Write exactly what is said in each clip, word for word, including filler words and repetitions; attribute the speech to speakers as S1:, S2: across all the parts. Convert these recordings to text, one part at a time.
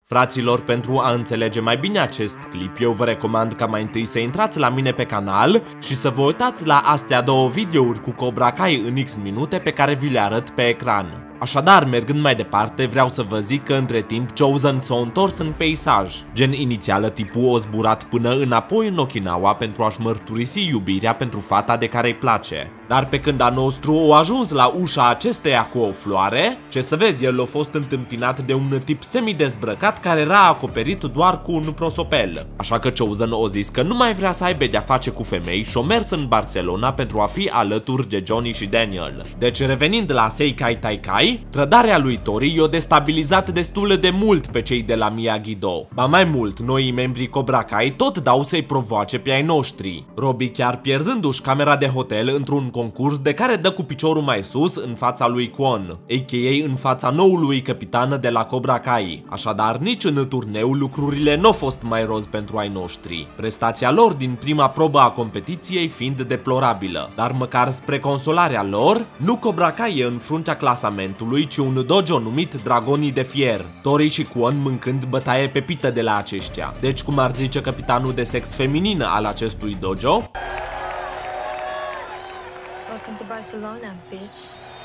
S1: Fraților, pentru a înțelege mai bine acest clip, eu vă recomand ca mai întâi să intrați la mine pe canal și să vă uitați la astea două videouri cu Cobra Kai în X minute pe care vi le arăt pe ecran. Așadar, mergând mai departe, vreau să vă zic că între timp Chozen s-a întors în peisaj. Gen inițială, tipul a zburat până înapoi în Okinawa pentru a-și mărturisi iubirea pentru fata de care îi place. Dar pe când a nostru a ajuns la ușa acesteia cu o floare, ce să vezi, el a fost întâmpinat de un tip semi-dezbrăcat care era acoperit doar cu un prosopel. Așa că Chozen a zis că nu mai vrea să aibă de-a face cu femei și a mers în Barcelona pentru a fi alături de Johnny și Daniel. Deci, revenind la Seikai Taikai, trădarea lui Tori i-a destabilizat destul de mult pe cei de la Miyagi-Do. Ba mai mult, noii membri Cobra Kai tot dau să-i provoace pe ai noștri. Robbie chiar pierzându-și camera de hotel într-un concurs de care dă cu piciorul mai sus în fața lui Kwon, a k a în fața noului capitan de la Cobra Kai. Așadar, nici în turneu lucrurile nu au fost mai roz pentru ai noștri, prestația lor din prima probă a competiției fiind deplorabilă. Dar măcar spre consolarea lor, nu Cobra Kai e în fruntea clasamentului, ci un dojo numit Dragonii de Fier, Tori și Kwon mâncând bătaie pe pită de la aceștia. Deci, cum ar zice capitanul de sex feminin al acestui dojo,
S2: Welcome to Barcelona, bitch.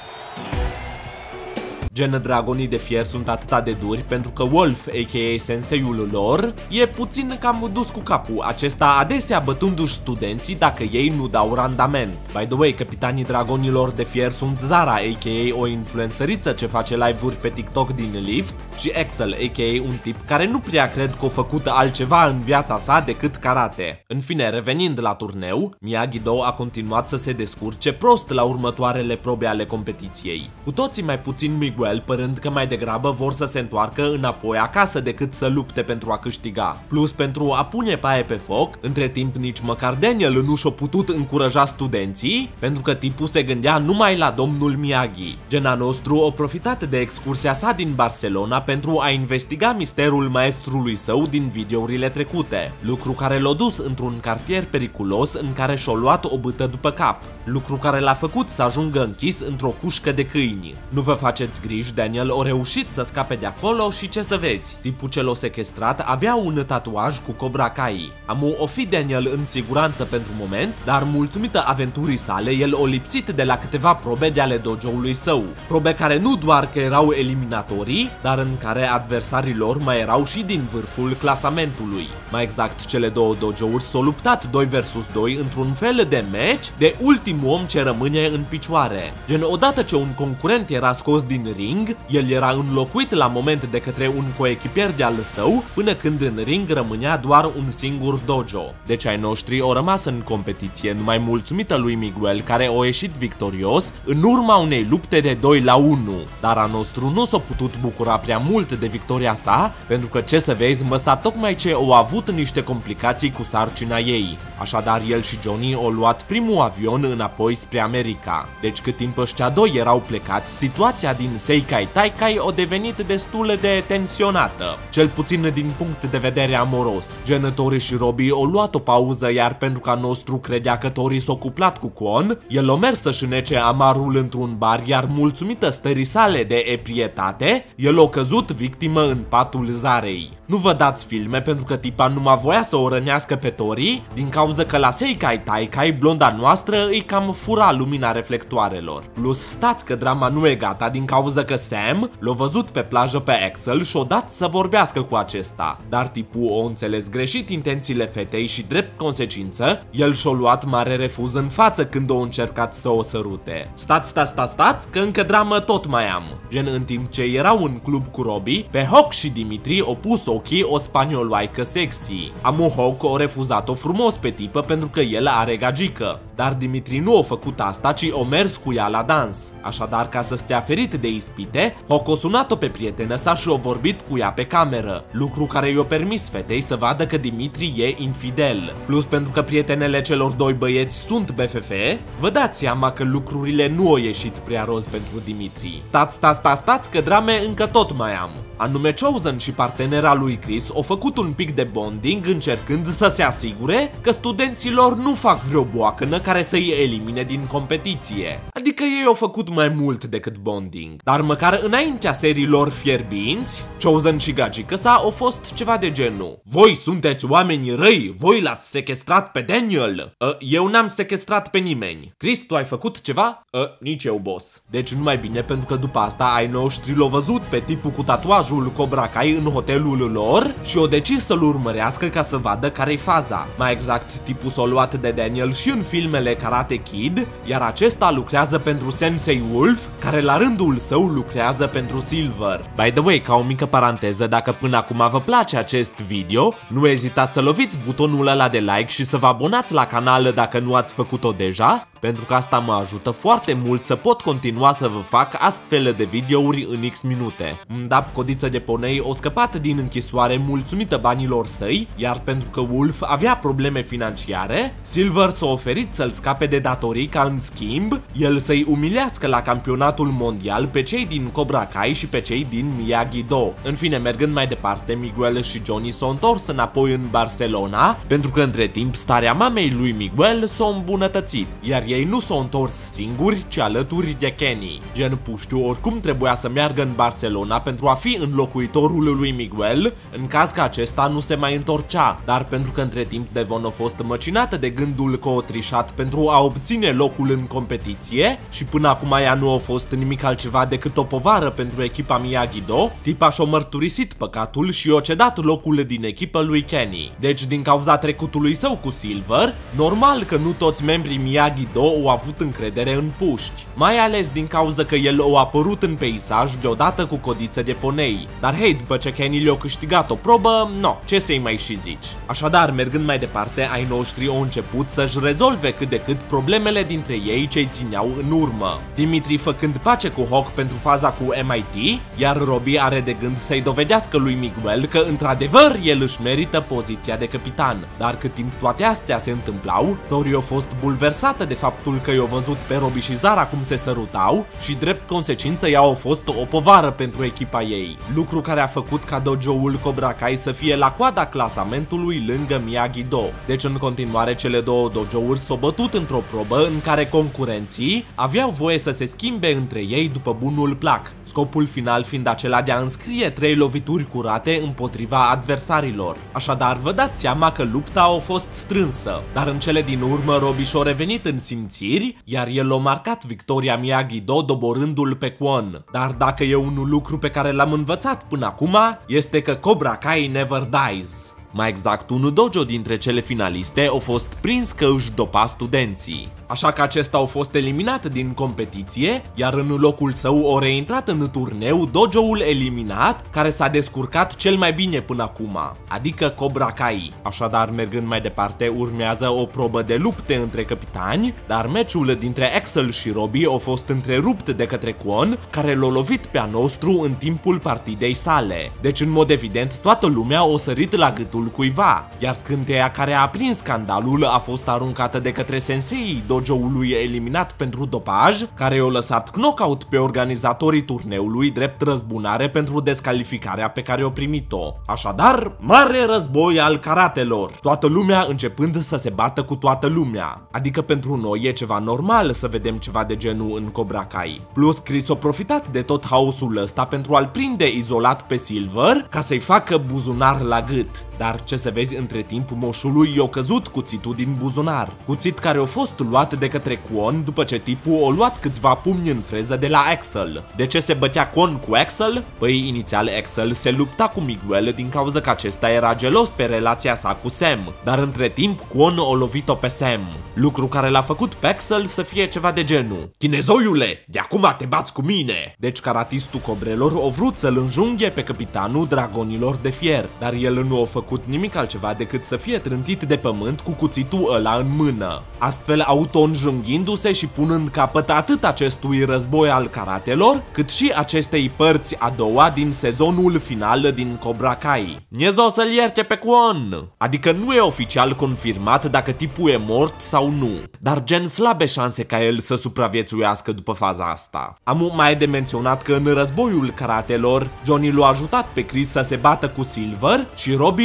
S1: gen, Dragonii de Fier sunt atâta de duri pentru că Wolf, a k a senseiul lor, e puțin cam dus cu capul, acesta adesea bătându-și studenții dacă ei nu dau randament. By the way, capitanii Dragonilor de Fier sunt Zara, a k a o influențăriță ce face live-uri pe TikTok din Lift, și Axel, a k a un tip care nu prea cred că a făcut altceva în viața sa decât karate. În fine, revenind la turneu, Miyagi-Do a continuat să se descurce prost la următoarele probe ale competiției. Cu toții mai puțin Miguel, părând că mai degrabă vor să se întoarcă înapoi acasă decât să lupte pentru a câștiga. Plus, pentru a pune paie pe foc, între timp nici măcar Daniel nu și-a putut încuraja studenții, pentru că tipul se gândea numai la domnul Miyagi. Gena nostru a profitat de excursia sa din Barcelona pentru a investiga misterul maestrului său din videourile trecute, lucru care l-a dus într-un cartier periculos în care și-a luat o bâtă după cap, lucru care l-a făcut să ajungă închis într-o cușcă de câini. Nu vă faceți griji, Daniel a reușit să scape de acolo și ce să vezi, tipul ce l-a sequestrat avea un tatuaj cu Cobra Kai. Amu o fi Daniel în siguranță pentru moment, dar mulțumită aventurii sale, el o lipsit de la câteva probe de ale dojo-ului său. Probe care nu doar că erau eliminatorii, dar în care adversarii lor mai erau și din vârful clasamentului. Mai exact, cele două dojo-uri s-au luptat doi versus doi într-un fel de match de ultimul om ce rămâne în picioare. Gen, odată ce un concurent era scos din ring, el era înlocuit la moment de către un coechipier de-al său, până când în ring rămânea doar un singur dojo. Deci ai noștri au rămas în competiție numai mulțumită lui Miguel, care a ieșit victorios în urma unei lupte de doi la unu. Dar a nostru nu s-a putut bucura prea mult de victoria sa, pentru că, ce să vezi, măsa tocmai ce au avut niște complicații cu sarcina ei. Așadar, el și Johnny au luat primul avion înapoi spre America. Deci, cât timp ăștia doi erau plecați, situația din Seikai Taikai a devenit destul de tensionată, cel puțin din punct de vedere amoros. Gen, Tori și Robbie au luat o pauză, iar pentru că nostru credea că Tori s-a cuplat cu Kwon, el a mers să-și nece amarul într-un bar, iar mulțumită stării sale de eprietate, el a căzut victimă în patul Zarei. Nu vă dați filme pentru că tipa numai voia să o rănească pe Tori, din cauza că la Seikai Taikai blonda noastră îi cam fura lumina reflectoarelor. Plus, stați că drama nu e gata din cauza că Sam l-a văzut pe plajă pe Axel și-o dat să vorbească cu acesta. Dar tipul a înțeles greșit intențiile fetei și, drept consecință, el și-a luat mare refuz în față când a încercat să o sărute. Stați, stați, stați, stați, că încă dramă tot mai am. Gen, în timp ce erau în club cu Robbie, pe Hawk și Dimitri o pus ochii o spanioloaică sexy. Amu Hawk a refuzat-o frumos pe tipă pentru că el are gagică. Dar Dimitri nu a făcut asta, ci o mers cu ea la dans. Așadar, ca să stea ferit de ispite, Hawk a sunat-o pe prietenă sa și a vorbit cu ea pe cameră, lucru care i-a permis fetei să vadă că Dimitri e infidel. Plus, pentru că prietenele celor doi băieți sunt B F F, vă dați seama că lucrurile nu au ieșit prea roz pentru Dimitri. Stați, stați, stați, stați, că drame încă tot mai am. Anume, Chozen și partenera lui Chris au făcut un pic de bonding încercând să se asigure că studenților nu fac vreo boacănă care să-i elimine din competiție. Adică ei au făcut mai mult decât bonding. Dar măcar înaintea seriilor fierbinți, Chozen și Gagică sa au fost ceva de genul: voi sunteți oameni răi, voi l-ați sequestrat pe Daniel. Uh, eu n-am sequestrat pe nimeni. Chris, tu ai făcut ceva? Uh, nici eu, boss. Deci nu mai bine, pentru că după asta ai noștri l-au văzut pe tipul cu tatuajul Cobra Kai în hotelul lor și au decis să-l urmărească ca să vadă care-i faza. Mai exact, tipul s-a luat de Daniel și în filmele Karate Kid, iar acesta lucrează pentru Sensei Wolf, care la rândul său lucrează pentru Silver. By the way, ca o mică paranteză, dacă până acum vă place acest video, nu ezitați să loviți butonul ăla de like și să vă abonați la canal dacă nu ați făcut-o deja, pentru că asta mă ajută foarte mult să pot continua să vă fac astfel de videouri în X minute. Mdap, codiță de ponei, o scăpat din închisoare mulțumită banilor săi, iar pentru că Wolf avea probleme financiare, Silver s-a oferit să-l scape de datorii ca în schimb el să-i umilească la campionatul mondial pe cei din Cobra Kai și pe cei din Miyagi-Do. În fine, mergând mai departe, Miguel și Johnny s-au întors înapoi în Barcelona, pentru că între timp starea mamei lui Miguel s-a îmbunătățit, iar ei nu s-au întors singuri, ci alături de Kenny. Gen, puștiu, oricum trebuia să meargă în Barcelona pentru a fi înlocuitorul lui Miguel, în caz că acesta nu se mai întorcea, dar pentru că între timp Devon a fost măcinată de gândul că o trișat pentru a obține locul în competiție și până acum ea nu a fost nimic altceva decât o povară pentru echipa Miyagi-Do, tipa și-a mărturisit păcatul și i-a cedat locul din echipă lui Kenny. Deci, din cauza trecutului său cu Silver, normal că nu toți membrii Miyagi-Do au avut încredere în puști, mai ales din cauza că el a apărut în peisaj deodată cu codiță de ponei. Dar hei, după ce Kenny le-a câștigat o probă, no, ce să-i mai și zici. Așadar, mergând mai departe, ai noștri au început să-și rezolve cât de cât problemele dintre ei ce-i țineau în urmă. Dimitri făcând pace cu Hawk pentru faza cu M I T, iar Robbie are de gând să-i dovedească lui Miguel că într-adevăr el își merită poziția de capitan. Dar cât timp toate astea se întâmplau, Tori a fost bulversată de faptul că i-a văzut pe Robbie și Zara cum se sărutau și drept consecință ea a fost o povară pentru echipa ei. Lucru care a făcut ca dojo-ul Cobra Kai să fie la coada clasamentului lângă Miyagi-Do. Deci în continuare cele două dojo-uri s-au bătut într-o probă în care concurenții aveau voie să se schimbe între ei după bunul plac, scopul final fiind acela de a înscrie trei lovituri curate împotriva adversarilor. Așadar, vă dați seama că lupta a fost strânsă, dar în cele din urmă Robbie și-a revenit în simțiri, iar el a marcat victoria Miyagi-Do doborându-l pe Kwon. Dar dacă e un lucru pe care l-am învățat până acum, este că Cobra Kai never dies. Mai exact, un dojo dintre cele finaliste a fost prins că își dopa studenții. Așa că acesta a fost eliminat din competiție, iar în locul său a reintrat în turneu dojo-ul eliminat, care s-a descurcat cel mai bine până acum, adică Cobra Kai. Așadar, mergând mai departe, urmează o probă de lupte între capitani, dar meciul dintre Axel și Robbie a fost întrerupt de către Kwon, care l-a lovit pe a nostru în timpul partidei sale. Deci, în mod evident, toată lumea o sărit la gâtul cuiva, iar scânteia care a aprins scandalul a fost aruncată de către senseii dojo-ului eliminat pentru dopaj, care i-au lăsat knockout pe organizatorii turneului drept răzbunare pentru descalificarea pe care o primit-o. Așadar, mare război al karatelor, toată lumea începând să se bată cu toată lumea. Adică pentru noi e ceva normal să vedem ceva de genul în Cobra Kai. Plus, Chris a profitat de tot haosul ăsta pentru a-l prinde izolat pe Silver ca să-i facă buzunar la gât. Dar ce să vezi, între timp moșului i-a căzut cuțitul din buzunar. Cuțit care a fost luat de către Kwon după ce tipul a luat câțiva pumni în freză de la Axel. De ce se bătea Kwon cu Axel? Păi inițial Axel se lupta cu Miguel din cauza că acesta era gelos pe relația sa cu Sam. Dar între timp Kwon a lovit-o pe Sam. Lucru care l-a făcut pe Axel să fie ceva de genul: chinezoiule, de acum te bați cu mine! Deci caratistul cobrelor a vrut să-l înjunghe pe capitanul dragonilor de fier, dar el nu a făcut nimic altceva decât să fie trântit de pământ cu cuțitul ăla în mână. Astfel, auto-înjunghindu-se și punând capăt atât acestui război al karatelor, cât și acestei părți a doua din sezonul final din Cobra Kai. Niezo să-l ierte pe Kwon! Adică nu e oficial confirmat dacă tipul e mort sau nu, dar gen slabe șanse ca el să supraviețuiască după faza asta. Am mai de menționat că în războiul karatelor, Johnny l-a ajutat pe Chris să se bată cu Silver și Robbie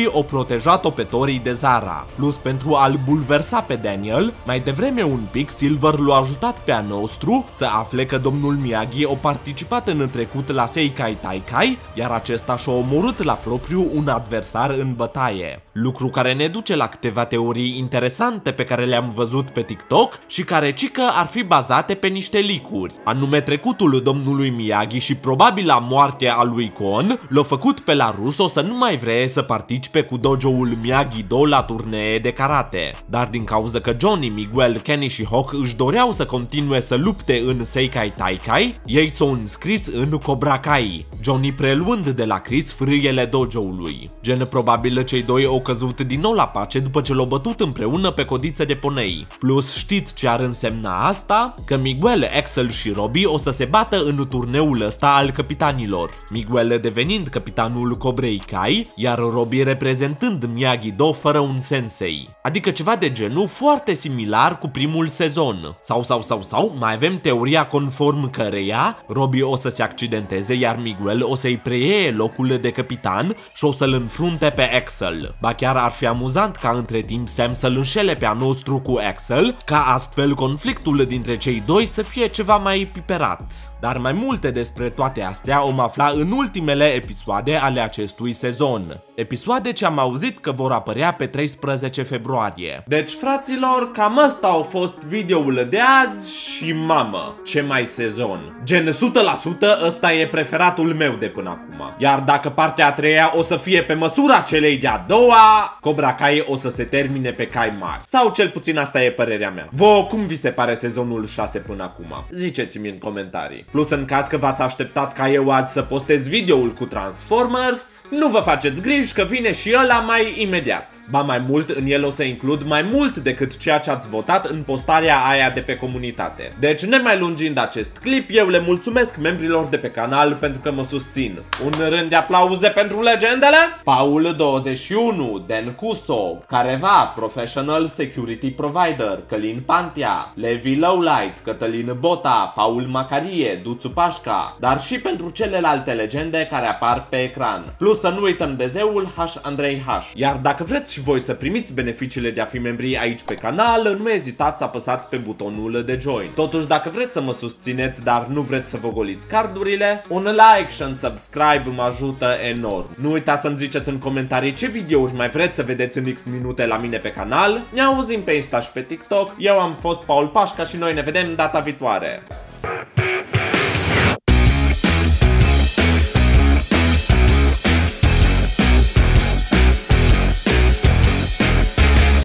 S1: o protejat-o pe Tori de Zara. Plus, pentru a-l bulversa pe Daniel, mai devreme un pic Silver l-a ajutat pe a nostru să afle că domnul Miyagi a participat în trecut la Seikai Taikai, iar acesta și-a omorât la propriu un adversar în bătaie. Lucru care ne duce la câteva teorii interesante pe care le-am văzut pe TikTok și care cică ar fi bazate pe niște leak-uri. Anume, trecutul domnului Miyagi și probabila moarte a lui Kon l-a făcut pe la Russo să nu mai vrea să participe cu dojo-ul Miyagi-Do la turnee de karate. Dar din cauza că Johnny, Miguel, Kenny și Hawk își doreau să continue să lupte în Seikai Taikai, ei s-au înscris în Cobra Kai, Johnny preluând de la Chris frâiele dojo-ului. Gen, probabil cei doi au căzut din nou la pace după ce l-au bătut împreună pe codiță de ponei. Plus, știți ce ar însemna asta? Că Miguel, Axel și Robbie o să se bată în turneul ăsta al capitanilor. Miguel devenind capitanul Cobrei Kai, iar Robbie reprezentând Miyagi-Do fără un sensei. Adică ceva de genul foarte similar cu primul sezon. Sau, sau, sau, sau, mai avem teoria conform căreia Robbie o să se accidenteze, iar Miguel o să-i preie locul de capitan și o să-l înfrunte pe Axel. Ba chiar ar fi amuzant ca între timp Sam să-l înșele pe a nostru cu Axel, ca astfel conflictul dintre cei doi să fie ceva mai piperat. Dar mai multe despre toate astea om afla în ultimele episoade ale acestui sezon. Episoade ce am auzit că vor apărea pe treisprezece februarie. Deci, fraților, cam asta a fost videoul de azi și mamă, ce mai sezon. Gen, o sută la sută ăsta e preferatul meu de până acum. Iar dacă partea a treia o să fie pe măsura celei de-a doua, Cobra Kai o să se termine pe cai mari. Sau cel puțin asta e părerea mea. Vouă cum vi se pare sezonul șase până acum? Ziceți-mi în comentarii. Plus, în caz că v-ați așteptat ca eu azi să postez videoul cu Transformers, nu vă faceți griji că vine și ăla mai imediat. Ba mai mult, în el o să includ mai mult decât ceea ce ați votat în postarea aia de pe comunitate. Deci, nemai lungind acest clip, eu le mulțumesc membrilor de pe canal pentru că mă susțin. Un rând de aplauze pentru legendele: Paul douăzeci și unu, Dan Cuso, Careva, Professional Security Provider, Călin Pantea, Levi Lowlight, Cătălin Bota, Paul Macarie, Duțu Pașca, dar și pentru celelalte legende care apar pe ecran. Plus să nu uităm de zeul H. Andrei H. Iar dacă vreți și voi să primiți beneficiile de a fi membri aici pe canal, nu ezitați să apăsați pe butonul de join. Totuși, dacă vreți să mă susțineți, dar nu vreți să vă goliți cardurile, un like și un subscribe mă ajută enorm. Nu uitați să-mi ziceți în comentarii ce videouri mai vreți să vedeți în X minute la mine pe canal. Ne auzim pe Insta și pe TikTok. Eu am fost Paul Pașca și noi ne vedem data viitoare.